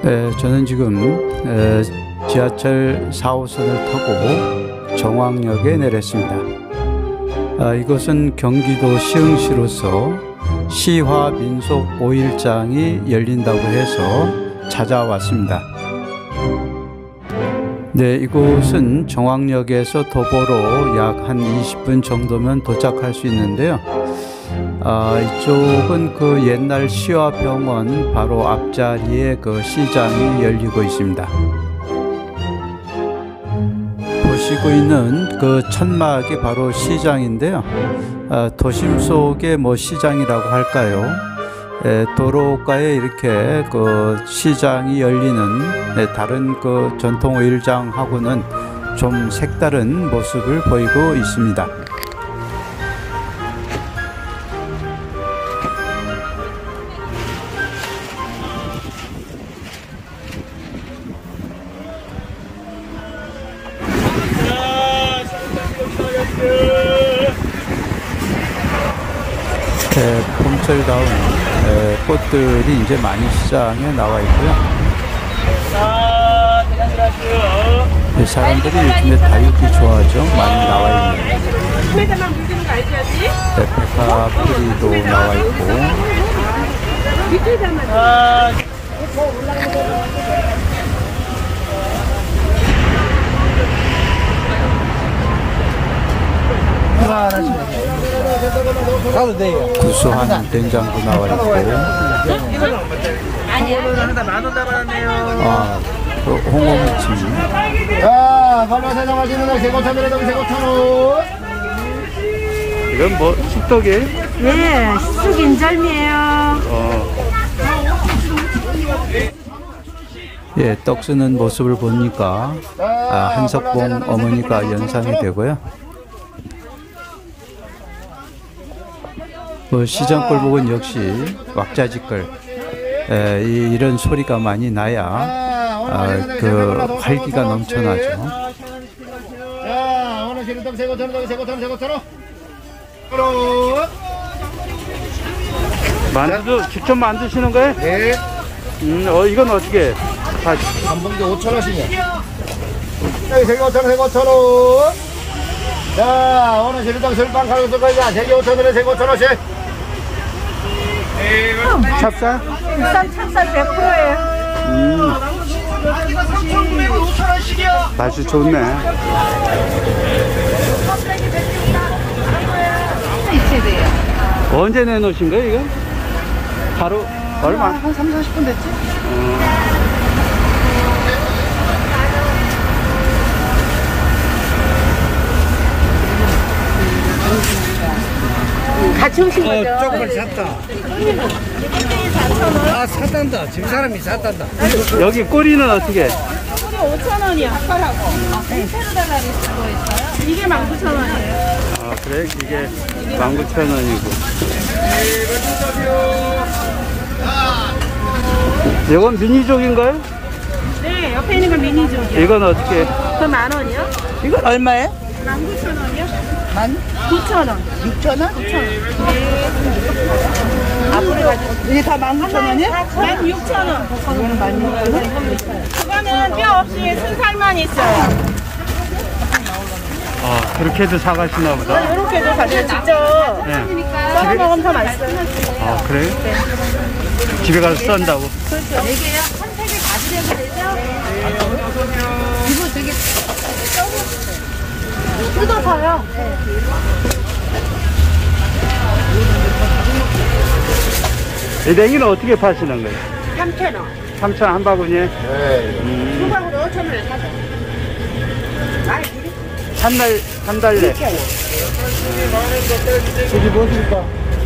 저는 지금 지하철 4호선을 타고 정왕역에 내렸습니다. 이곳은 경기도 시흥시로서 시화민속 5일장이 열린다고 해서 찾아왔습니다. 네, 이곳은 정왕역에서 도보로 약 한 20분 정도면 도착할 수 있는데요. 이쪽은 그 옛날 시화병원 바로 앞자리에 그 시장이 열리고 있습니다. 보시고 있는 그 천막이 바로 시장인데요. 도심 속의 뭐 시장이라고 할까요? 도로가에 이렇게 그 시장이 열리는 다른 그 전통 5일장하고는 좀 색다른 모습을 보이고 있습니다. 봄철다운 꽃들이 이제 많이 시장에 나와 있고요. 사람들이 요즘에 다육이 좋아하죠. 많이 나와 있는. 백화풀이도 나와 있고. 구수한 된장도 나와 있고. 그 홍어무침. 이건 뭐 쑥떡이에요? 네, 쑥인절미예요. 예, 떡 쓰는 모습을 보니까 한석봉 어머니가 연상이 되고요. 시장 꼴복은 역시 왁자지껄 이런 소리가 많이 나야 그 활기가 넘쳐나죠. 만두 직접 만드시는 거예요? 네. 이건 어떻게? 한 봉지 5,000원씩이요. 세개 5,000원, 5,000원. 자, 오늘 시루떡 술빵 가격도 거기가 세개 5,000원에 세개 5,000원씩. 찹쌀? 국산 찹쌀 100%예요. 맛이 좋네. 언제 내놓으신 거예요, 이거? 바로 얼마? 한 3, 40분 됐지? 같이 오신 거죠? 조금을 샀다. 아, 샀단다. 지금 사람이 샀단다. 여기 꼬리는 어떻게? 꼬리 5,000원이요. 아까라고. 새로 달라고 쓰고 있어요? 이게 19,000원이에요. 그래? 이게 19,000원이고. 이건 미니족인가요? 네, 옆에 있는 건 미니족이요. 이건 어떻게? 그 10,000원이요? 이건 얼마예요? 19,000원이요? 9,000원. 6,000원? 앞으로 가지고. 이게 다 19,000원이야? 16,000원. 이거는 16,000원? 그거는 뼈 없이 순살만 있어요. 그렇게도 사가시나 보다. 이렇게도 가져요. 직접 썰어 먹으면 더 맛있어요. 그래? 네. 집에 가서 썬다고? 그렇죠. 4개요? 한 3개 가지려고 되죠? 이거 되게 뜯어서요. 이 냉이는 어떻게 파시는 거예요? 3,000원. 3,000원 한 바구니에? 네. 두 바구니 5,000원에 사죠. 한 달래. 여기 뭐 드릴까?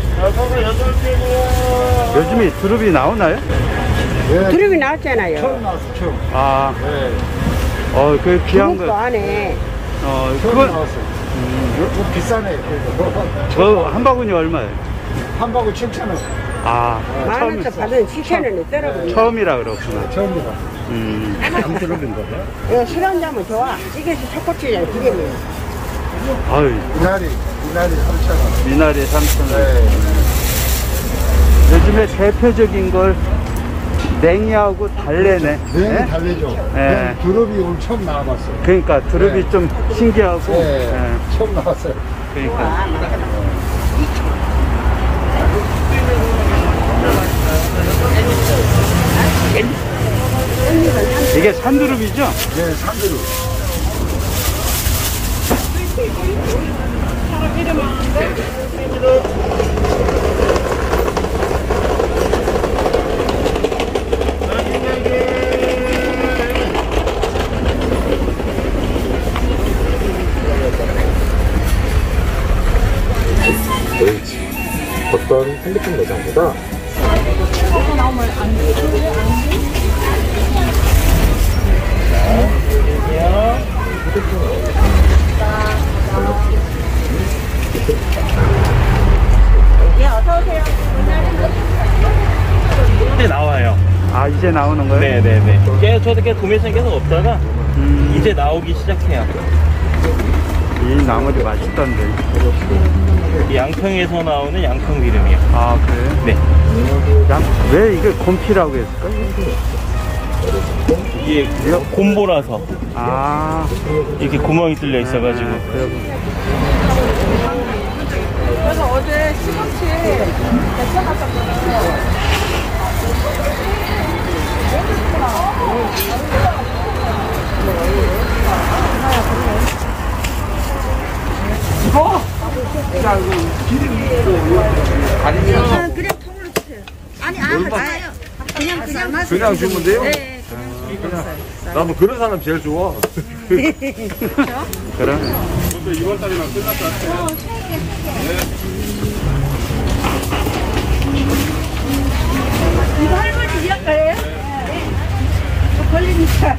요즘에 두릅이 나오나요? 네. 두릅이 나왔잖아요. 처음 나왔어, 처음. 네. 그 귀한 두릅도 거. 안에. 처음 나왔어. 좀 비싸네. 저 한 바구니 얼마예요? 한 바구 7,000원. 만원짜 받은 7,000원에 떨어져. 처음이라 그렇구나. 처음이다. 두릅인 거예요? 이거 술 한잔하면 좋아. 이게 초코치잖아. 기계면. 미나리 3,000원. 미나리 3,000원. 네. 요즘에 대표적인 걸 냉이하고 달래네. 네, 달래죠. 네. 두릅이 오늘 처음 나와봤어요. 그러니까 두릅이 네. 좀 신기하고. 네, 네. 처음 나왔어요. 그러니까. 이게 산두릅이죠? 네, 산두릅. 어떤 핸드폰 매장보다 이제 나와요. 아, 이제 나오는 거예요? 네네네. 저도 계속 도매시장 계속 없다가 이제 나오기 시작해요. 이 나물이 맛있던데. 이 양평에서 나오는 양평 기름이요. 아, 그래요? 네. 왜 이게 곰피라고 했을까? 이게 곰보라서 아, 이렇게 구멍이 뚫려 있어가지고. 그래서 어제 시금치 데쳐놨었거든요. 그냥 통으로 주세요. 아니, 맞아요. 그냥 그냥 주면 돼요? 네, 그냥 나뭐 그런 사람 제일 좋아. 그러네. 이거 할머니 이런 거예요? 저 걸리니까.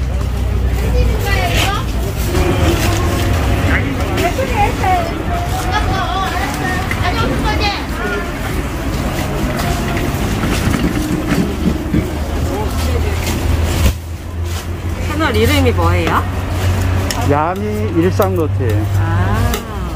채널 이름이 뭐예요? 야미 일상노트예요. 아.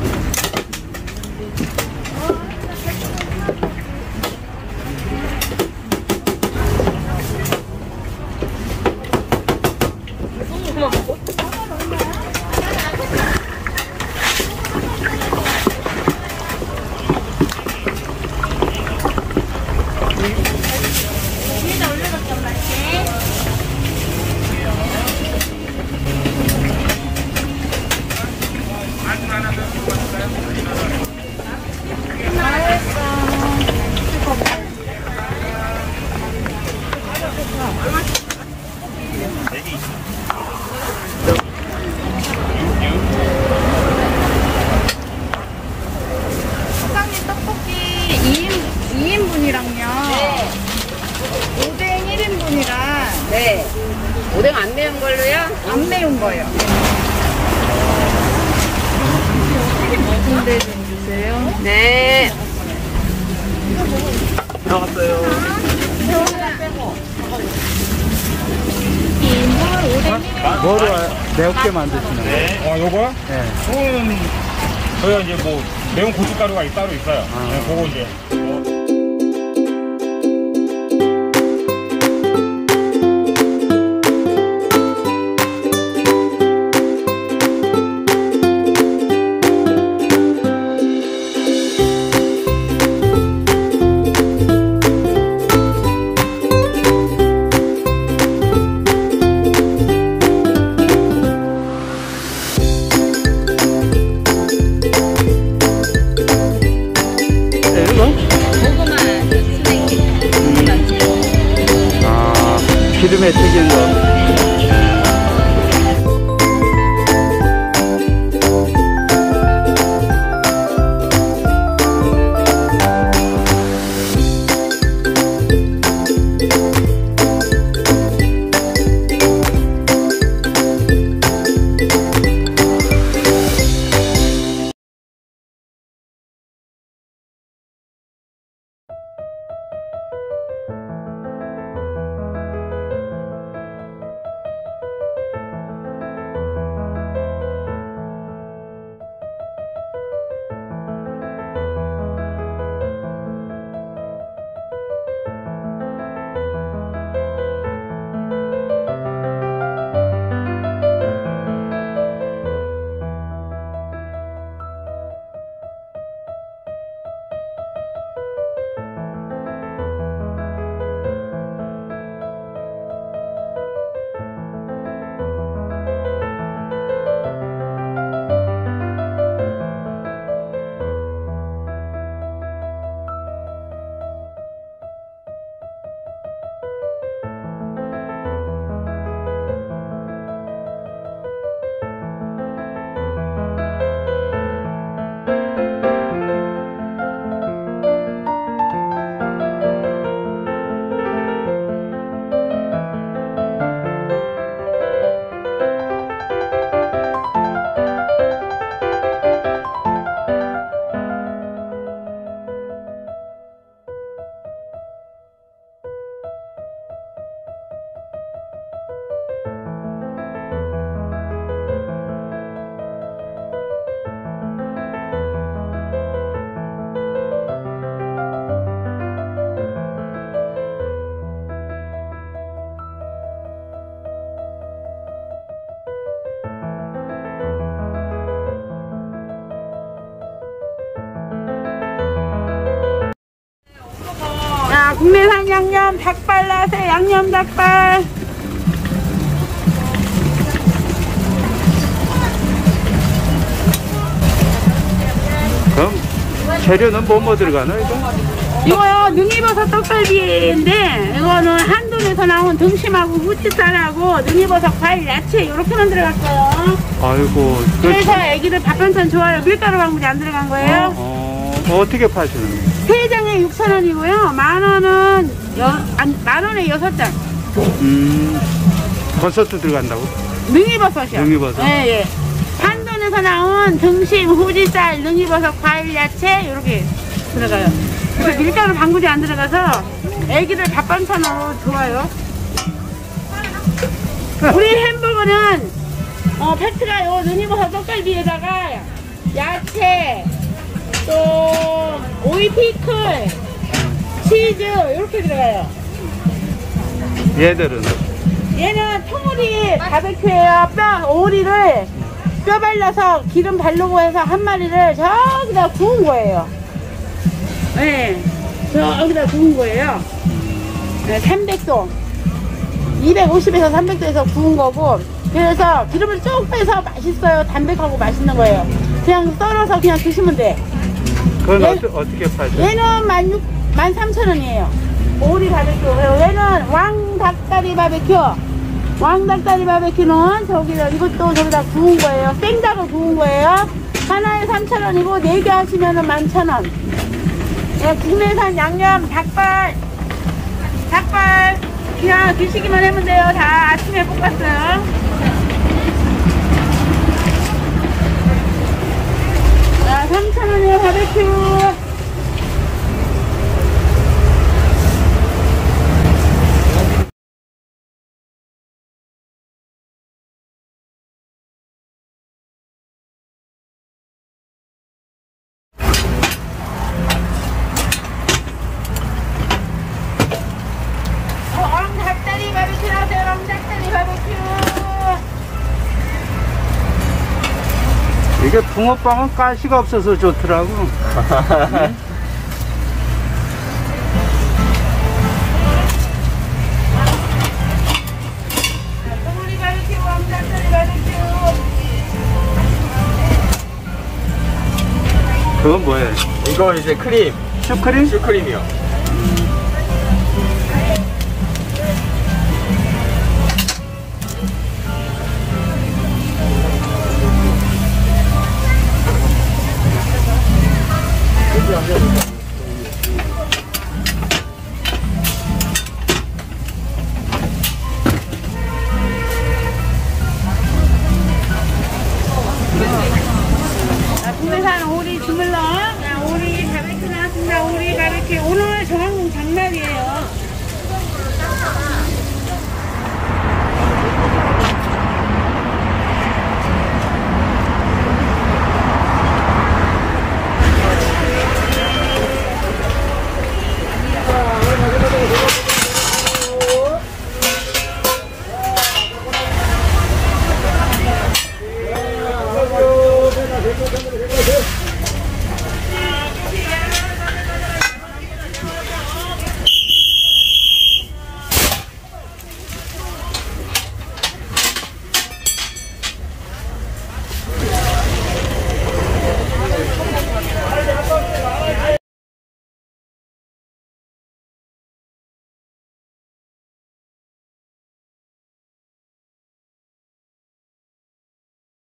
사장님 떡볶이 2인분이랑요. 네. 오뎅 1인분이랑. 네. 오뎅 안 매운 걸로요? 안 매운 거요. 근데 좀 주세요. 네. 뭐로 매운게 만드시는 거예요? 요거요? 네. 요거는 저희가 이제 뭐 매운 고춧가루가 따로 있어요. 네, 그거 이제. 기름에 튀긴 거. 국내산 양념 닭발 나세요. 양념 닭발. 그럼 재료는 뭐 들어가나 이거? 이거요 능이버섯 떡갈비인데 이거는 한돈에서 나온 등심하고 후추살하고 능이버섯 과일 야채 이렇게만 들어갔어요. 아이고. 그래서 애기들 밥 반찬 좋아요. 밀가루 방울이 안 들어간 거예요. 어떻게 파시는 거예요? 3장에 6,000원이고요. 만원은 만원에 6장. 버섯도 들어간다고? 능이버섯이요. 능이버섯? 예, 예. 한돈에서 나온 등심, 후지살, 능이버섯, 과일, 야채 이렇게 들어가요. 그래서 밀가루 방울이 안 들어가서 애기들 밥 반찬으로 좋아요. 우리 햄버거는 팩트가 요 능이버섯 떡갈비에다가 야채, 또 오이 피클, 치즈 이렇게 들어가요. 얘들은? 얘는 통오리 바베큐예요. 오리를 뼈 발라서 기름 바르고 해서 한 마리를 저기다 구운 거예요. 네, 저기다 구운 거예요. 네, 300도 250에서 300도에서 구운 거고, 그래서 기름을 쭉 빼서 맛있어요. 담백하고 맛있는 거예요. 그냥 썰어서 그냥 드시면 돼. 그건 어떻게 파죠? 얘는 13,000원이에요. 오리 바베큐. 얘는 왕닭다리 바베큐. 왕닭다리 바베큐는 이것도 저기다 구운 거예요. 생닭을 구운 거예요. 하나에 3,000원이고 4개 하시면은 11,000원. 예, 국내산 양념 닭발 그냥 드시기만 하면 돼요. 다 아침에 볶았어요. 자, 3,000원이요 바베큐. 왕닭다리 바베큐 나오세요. 왕닭다리 바베큐. 이게 붕어빵은 가시가 없어서 좋더라고. 소머리 바베큐, 왕닭다리 바베큐. 그건 뭐예요? 이거 이제 크림. 슈크림? 슈크림이요.